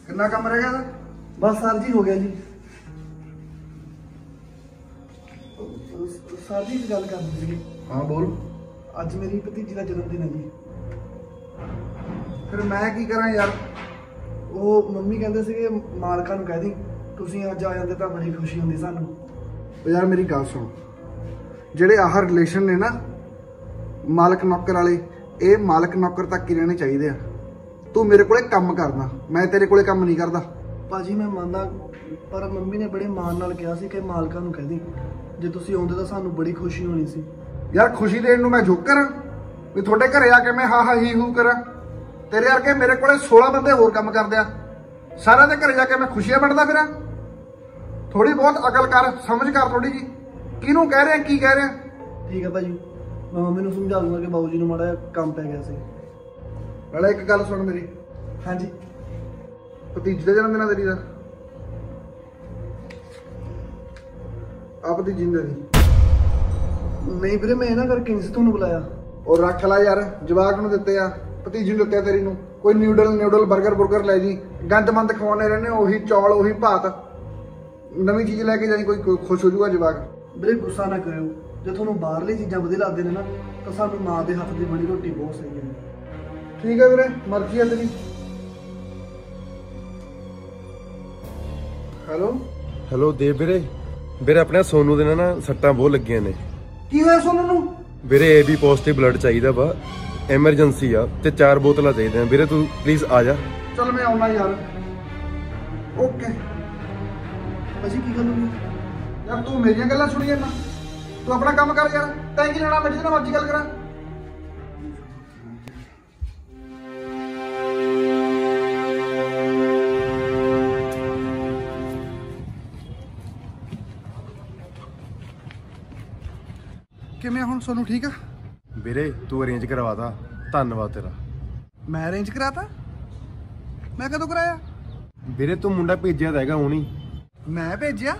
कितना कम रह गया? बस सर जी हो गया जी। सर जी एक गल करनी सी। हाँ बोल। अज मेरी भतीजी का जन्मदिन है जी। फिर मैं की करा यार? वो मम्मी कहते थे मालका नूं कह दी तुसीं अज आ जांदे तां बड़ी खुशी हुंदी सानूं। तो यार मेरी गल सुन, ਜਿਹੜੇ ਆਹ ਰਿਲੇਸ਼ਨ ਨੇ ਨਾ ਮਾਲਕ ਨੌਕਰ ਵਾਲੇ, ਇਹ ਮਾਲਕ ਨੌਕਰ ਤੱਕ ਹੀ ਰਹਿਣੇ ਚਾਹੀਦੇ ਆ। ਤੂੰ ਮੇਰੇ ਕੋਲੇ ਕੰਮ ਕਰਨਾ, ਮੈਂ ਤੇਰੇ ਕੋਲੇ ਕੰਮ ਨਹੀਂ ਕਰਦਾ। ਭਾਜੀ ਮੈਂ ਮੰਨਦਾ, ਪਰ ਮੰਮੀ ਨੇ ਬੜੇ ਮਾਣ ਨਾਲ ਕਿਹਾ ਸੀ ਕਿ ਮਾਲਕਾਂ ਨੂੰ ਕਹਿ ਦੀ ਜੇ ਤੁਸੀਂ ਆਉਂਦੇ ਤਾਂ ਸਾਨੂੰ ਬੜੀ ਖੁਸ਼ੀ ਹੋਣੀ ਸੀ। ਯਾਰ ਖੁਸ਼ੀ ਦੇਣ ਨੂੰ ਮੈਂ ਜੋਕਰ ਵੀ ਤੁਹਾਡੇ ਘਰੇ ਆ ਕੇ ਮੈਂ ਹਾ ਹਾ ਹੀ ਹੂ ਕਰਾਂ? ਤੇਰੇ ਵਰਗੇ ਮੇਰੇ ਕੋਲੇ 16 ਬੰਦੇ ਹੋਰ ਕੰਮ ਕਰਦੇ ਆ, ਸਾਰਿਆਂ ਦੇ ਘਰੇ ਜਾ ਕੇ ਮੈਂ ਖੁਸ਼ੀਆਂ ਵੰਡਦਾ ਫਿਰਾਂ? ਥੋੜੀ ਬਹੁਤ ਅਕਲ ਕਰ, ਸਮਝ ਕਰ ਥੋੜੀ ਜੀ, ਕਿਹਨੂੰ ਕਹਿ ਰਿਹਾ ਕੀ ਕਹਿ ਰਿਹਾ। ਠੀਕ ਹੈ ਭਾਜੀ, ਮੈਂ ਮੰਮੀ ਨੂੰ ਸਮਝਾ ਦੂੰਗਾ ਕਿ ਬਾਊ ਜੀ ਨੂੰ ਮਾੜਾ ਕੰਮ ਪੈ ਗਿਆ ਸੀ। ਨਾਲੇ ਇੱਕ ਗੱਲ ਸੁਣ ਮੇਰੀ। ਹਾਂਜੀ। ਭਤੀਜੀ ਦਾ ਜਨਮ ਦਿਨ ਆ ਤੇਰੀ ਦਾ? ਆ ਭਤੀਜੀ ਦਾ ਨਹੀਂ ਵੀਰੇ, ਮੈਂ ਇਹਨਾਂ ਕਰਕੇ ਨਹੀਂ ਸੀ ਤੁਹਾਨੂੰ ਬੁਲਾਇਆ। ਉਹ ਰੱਖ ਲੈ ਯਾਰ, ਜਵਾਕ ਨੂੰ ਦਿੱਤੇ ਆ, ਭਤੀਜੀ ਨੂੰ ਦਿੱਤੇ ਤੇਰੀ ਨੂੰ। ਕੋਈ ਨਿਊਡਲ ਬਰਗਰ ਬੁਰਗਰ ਲੈ ਜੀ, ਗੰਦਮੰਦ ਖਵਾਉਣੇ ਰਹਿੰਦੇ, ਉਹੀ ਚੌਲ ਉਹੀ ਭਾਤ। ਨਵੀਂ ਚੀਜ਼ ਲੈ ਕੇ ਜਾਈ, ਕੋਈ ਖੁਸ਼ ਹੋ ਜਾਊਗਾ ਜਵਾਕ। ਵੀਰੇ ਗੁੱਸਾ ਨਾ ਕਰਿਓ, ਜੇ ਤੁਹਾਨੂੰ ਬਾਹਰਲੀ ਚੀਜ਼ਾਂ ਵਧੀਆ ਲੱਗਦੇ ਨੇ ਨਾ ਤਾਂ ਸਾਨੂੰ ਮਾਂ ਦੇ ਹੱਥ ਦੀ ਬਣੀ ਰੋਟੀ ਬਹੁਤ ਸਹੀ ਹੈ। ਠੀਕ ਹੈ ਵੀਰੇ, ਮਰਜ਼ੀ ਹੈ ਤੇਰੀ। ਹੈਲੋ ਦੇਵ ਵੀਰੇ। ਵੀਰੇ ਆਪਣੇ ਸੋਨੂ ਦੇ ਨਾ ਸੱਟਾਂ ਬਹੁਤ ਲੱਗੀਆਂ ਨੇ। ਕੀ ਹੋਇਆ ਸੋਨੂ ਨੂੰ? ਵੀਰੇ AB ਪੋਜ਼ਿਟਿਵ ਬਲੱਡ ਚਾਹੀਦਾ ਵਾ, ਐਮਰਜੈਂਸੀ ਆ, ਤੇ 4 ਬੋਤਲਾਂ ਚਾਹੀਦੀਆਂ ਵੀਰੇ। ਤੂੰ ਪਲੀਜ਼ ਆ ਜਾ। ਚਲ ਮੈਂ ਆਉਣਾ ਯਾਰ। ਓਕੇ। ਭਾਜੀ ਕੀ ਗੱਲ ਹੋਈ? ਯਾਰ ਤੂੰ ਮੇਰੀਆਂ ਗੱਲਾਂ ਸੁਣੀ ਜਾਂਦਾ, ਤੂੰ ਆਪਣਾ ਕੰਮ ਕਰ ਯਾਰ। ਤੈਂ ਕੀ ਲੈਣਾ ਮੈਂ ਜਿਹਦੇ ਨਾਲ ਮਰਜ਼ੀ ਗੱਲ ਕਰਾਂ? ਕਿਵੇਂ ਹੁਣ ਸੋਨੂੰ ਠੀਕ ਆ? ਵੀਰੇ ਤੂੰ ਅਰੇਂਜ ਕਰਵਾਤਾ, ਧੰਨਵਾਦ ਤੇਰਾ। ਮੈਂ ਅਰੇਂਜ ਕਰਾਤਾ? ਮੈਂ ਕਦੋਂ ਕਰਾਇਆ? ਵੀਰੇ ਤੂੰ ਮੁੰਡਾ ਭੇਜਿਆ ਤਾਂ ਹੈਗਾ ਹੁਣੀ। ਮੈਂ ਭੇਜਿਆ?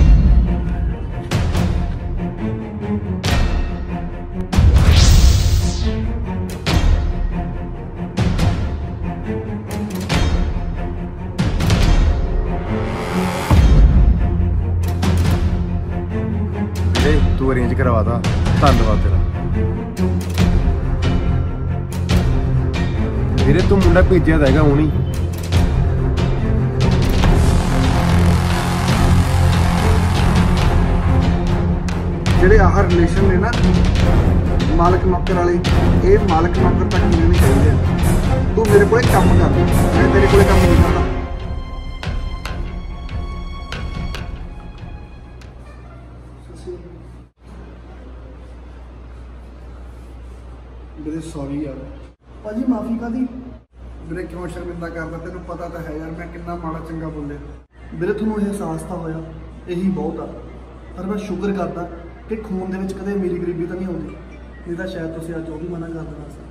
ਵੀਰੇ ਤੂੰ ਅਰੇਂਜ ਕਰਵਾਤਾ, ਧੰਨਵਾਦ ਤੇਰਾ। ਵੀਰੇ ਤੂੰ ਮੁੰਡਾ ਭੇਜਿਆ ਤਾਂ ਹੈਗਾ ਹੁਣੀ। ਜਿਹੜੇ ਆਹ ਰਿਲੇਸ਼ਨ ਨੇ ਨਾ ਮਾਲਕ ਨੌਕਰ ਵਾਲੇ, ਇਹ ਮਾਲਕ ਨੌਕਰ ਤੱਕ ਹੀ ਰਹਿਣੇ ਚਾਹੀਦੇ ਆ। ਤੂੰ ਮੇਰੇ ਕੋਲੇ ਕੰਮ ਕਰ, ਮੈਂ ਤੇਰੇ ਕੋਲੇ ਕੰਮ ਨਹੀਂ ਕਰਦਾ। ਵੀਰੇ ਸੌਰੀ ਯਾਰ। ਭਾਜੀ ਮਾਫੀ ਕਾਦੀ? ਵੀਰੇ ਕਿਉਂ ਸ਼ਰਮਿੰਦਾ ਕਰਦਾ? ਤੈਨੂੰ ਪਤਾ ਤਾਂ ਹੈ ਯਾਰ ਮੈਂ ਕਿੰਨਾ ਮਾੜਾ ਚੰਗਾ ਬੋਲਿਆ। ਵੀਰੇ ਤੁਹਾਨੂੰ ਇਹ ਅਹਿਸਾਸ ਤਾਂ ਹੋਇਆ, ਇਹੀ ਬਹੁਤ ਆ। ਪਰ ਮੈਂ ਸ਼ੁਕਰ ਕਰਦਾ ਕਿ ਖੂਨ ਦੇ ਵਿੱਚ ਕਦੇ ਮੇਰੀ ਗਰੀਬੀ ਤਾਂ ਨਹੀਂ ਆਉਂਦੀ, ਨਹੀਂ ਤਾਂ ਸ਼ਾਇਦ ਤੁਸੀਂ ਅੱਜ ਉਹ ਵੀ ਮਨਾ ਕਰ ਦੇਣਾ ਸੀ।